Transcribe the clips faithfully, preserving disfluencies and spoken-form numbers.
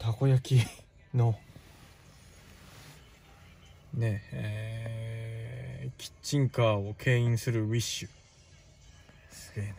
たこ焼きのねえー、キッチンカーを牽引するウィッシュ、すげえね。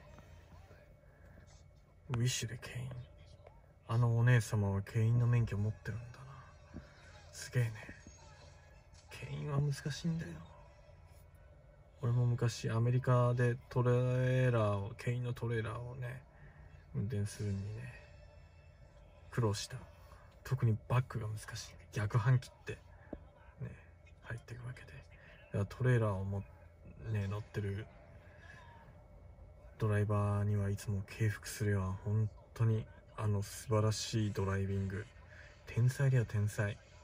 ウィッシュで牽引、あのお姉様は牽引の免許持ってるんだな。すげえね。牽引は難しいんだよ。俺も昔アメリカでトレーラーを牽引のトレーラーをね運転するにね苦労した。特にバックが難しい。逆半切ってね入っていくわけで、だからトレーラーをもね乗ってるドライバーにはいつも敬服するよ。本当にあの素晴らしいドライビング、天才だよ天才。